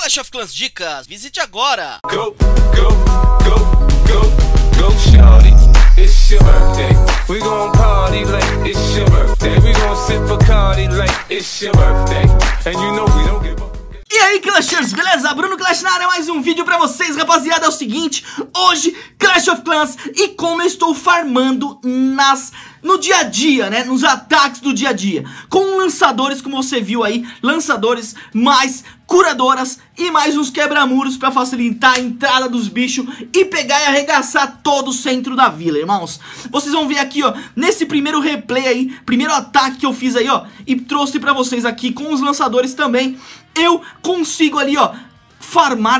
Clash of Clans Dicas, visite agora! Go, go, go, go, go, shawty, it's your birthday. We gon' party like it's your birthday. We gon' sip Bacardi like it's your birthday. And you know we don't give up. E aí, Clashers, beleza? Bruno Clash na área, mais um vídeo pra vocês, rapaziada. É o seguinte, hoje, Clash of Clans e como eu estou farmando no dia a dia, né? Nos ataques do dia a dia, com lançadores, como você viu aí, lançadores, mais curadoras e mais uns quebra-muros pra facilitar a entrada dos bichos e pegar e arregaçar todo o centro da vila, irmãos. Vocês vão ver aqui, ó, nesse primeiro replay aí, primeiro ataque que eu fiz aí, ó, e trouxe pra vocês aqui com os lançadores também. Eu consigo ali, ó, farmar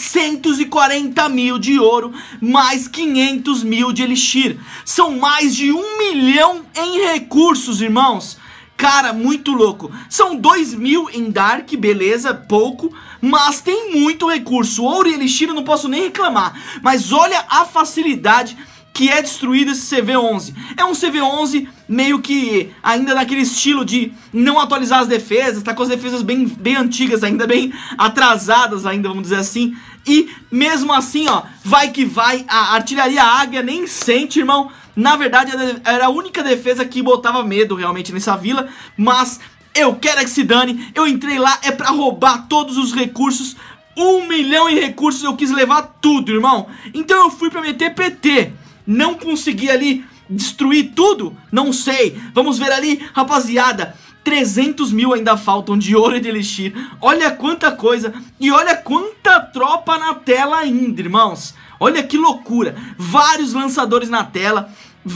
640 mil de ouro, mais 500 mil de elixir. São mais de 1 milhão em recursos, irmãos. Cara, muito louco. São 2 mil em Dark, beleza, pouco, mas tem muito recurso. Ouro e elixir eu não posso nem reclamar. Mas olha a facilidade que é destruído esse CV11. É um CV11 meio que ainda naquele estilo de não atualizar as defesas, tá com as defesas bem antigas ainda, bem atrasadas ainda, vamos dizer assim. E mesmo assim, ó, vai que vai, a artilharia águia nem sente, irmão. Na verdade era a única defesa que botava medo realmente nessa vila, mas eu quero é que se dane. Eu entrei lá, é pra roubar todos os recursos. 1 milhão em recursos, eu quis levar tudo, irmão. Então eu fui pra meter PT. Não consegui ali destruir tudo? Não sei. Vamos ver ali, rapaziada. 300 mil ainda faltam de ouro e de elixir. Olha quanta coisa. E olha quanta tropa na tela ainda, irmãos. Olha que loucura. Vários lançadores na tela.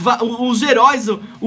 Os heróis,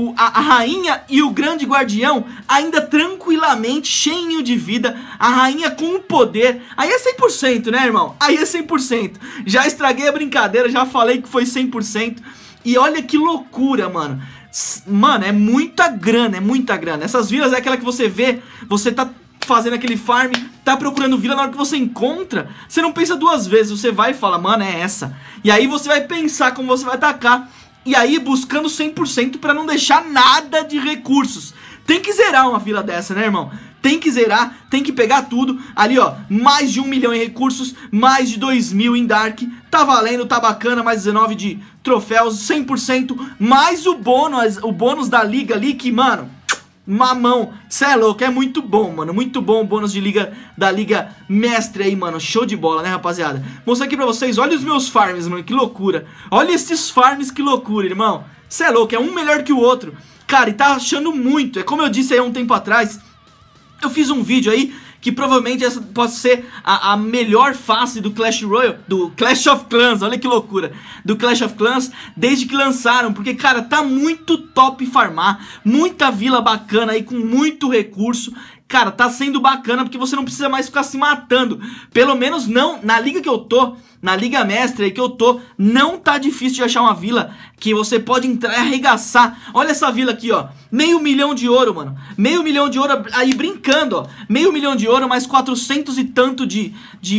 a rainha e o grande guardião ainda tranquilamente, cheio de vida. A rainha com o poder. Aí é 100%, né, irmão? Aí é 100%. Já estraguei a brincadeira, já falei que foi 100%. E olha que loucura, mano. Mano, é muita grana, é muita grana. Essas vilas é aquela que você vê, você tá fazendo aquele farm, tá procurando vila, na hora que você encontra, você não pensa duas vezes, você vai e fala, mano, é essa. E aí você vai pensar como você vai atacar. E aí buscando 100% pra não deixar nada de recursos. Tem que zerar uma vila dessa, né, irmão? Tem que zerar, tem que pegar tudo. Ali, ó, mais de 1 milhão em recursos, mais de 2 mil em Dark. Tá valendo, tá bacana, mais 19 de troféus, 100%. Mais o bônus da liga ali que, mano, mamão, cê é louco, é muito bom, mano. Muito bom o bônus de liga, da liga mestre aí, mano. Show de bola, né, rapaziada? Mostrar aqui pra vocês, olha os meus farms, mano, que loucura. Olha esses farms, que loucura, irmão. Cê é louco, é um melhor que o outro. Cara, e tá achando muito. É como eu disse aí há um tempo atrás, eu fiz um vídeo aí que provavelmente essa pode ser a melhor face do Clash Royale, do Clash of Clans, olha que loucura, do Clash of Clans desde que lançaram, porque, cara, tá muito top farmar, muita vila bacana aí com muito recurso. Cara, tá sendo bacana porque você não precisa mais ficar se matando. Pelo menos não, na liga que eu tô, na liga mestre aí que eu tô, não tá difícil de achar uma vila que você pode entrar e arregaçar. Olha essa vila aqui, ó, 500 mil de ouro, mano. 500 mil de ouro aí brincando, ó. 500 mil de ouro, mais 400 e tanto de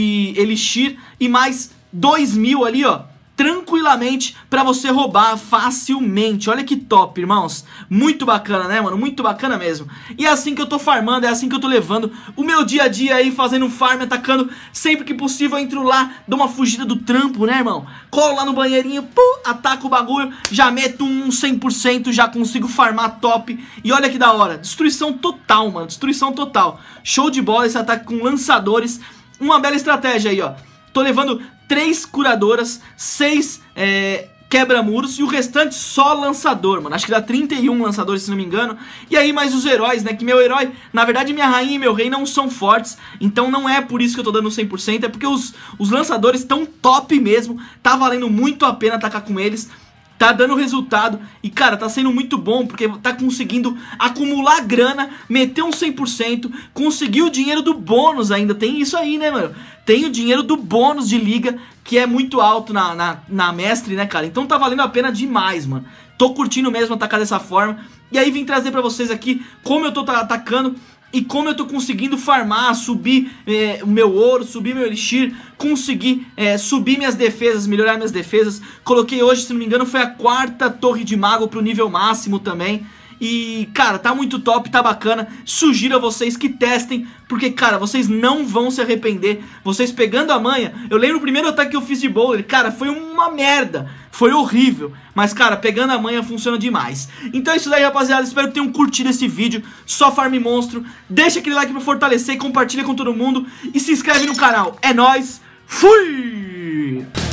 elixir e mais 2 mil ali, ó, tranquilamente pra você roubar facilmente. Olha que top, irmãos. Muito bacana, né, mano? Muito bacana mesmo. E é assim que eu tô farmando, é assim que eu tô levando o meu dia a dia aí, fazendo farm, atacando sempre que possível. Eu entro lá, dou uma fugida do trampo, né, irmão? Colo lá no banheirinho, ataco o bagulho, já meto um 100%, já consigo farmar top. E olha que da hora, destruição total, mano, destruição total. Show de bola esse ataque com lançadores. Uma bela estratégia aí, ó. Tô levando 3 curadoras, 6 quebra-muros e o restante só lançador, mano. Acho que dá 31 lançadores, se não me engano. E aí mais os heróis, né? Que meu herói, na verdade minha rainha e meu rei não são fortes. Então não é por isso que eu tô dando 100%. É porque os lançadores estão top mesmo. Tá valendo muito a pena atacar com eles. Tá dando resultado e, cara, tá sendo muito bom porque tá conseguindo acumular grana, meter um 100%, conseguir o dinheiro do bônus ainda. Tem isso aí, né, mano? Tem o dinheiro do bônus de liga, que é muito alto na mestre, né, cara? Então tá valendo a pena demais, mano. Tô curtindo mesmo atacar dessa forma. E aí vim trazer pra vocês aqui como eu tô atacando e como eu tô conseguindo farmar, subir o meu ouro, subir meu elixir, conseguir subir minhas defesas, melhorar minhas defesas. Coloquei hoje, se não me engano, foi a 4ª torre de mago pro nível máximo também. E, cara, tá muito top, tá bacana. Sugiro a vocês que testem, porque, cara, vocês não vão se arrepender. Vocês pegando a manha, eu lembro o primeiro ataque que eu fiz de bowler, cara, foi uma merda, foi horrível. Mas, cara, pegando a manha funciona demais. Então é isso daí, rapaziada, espero que tenham curtido esse vídeo. Só farm monstro, deixa aquele like pra fortalecer, compartilha com todo mundo e se inscreve no canal. É nóis, fui!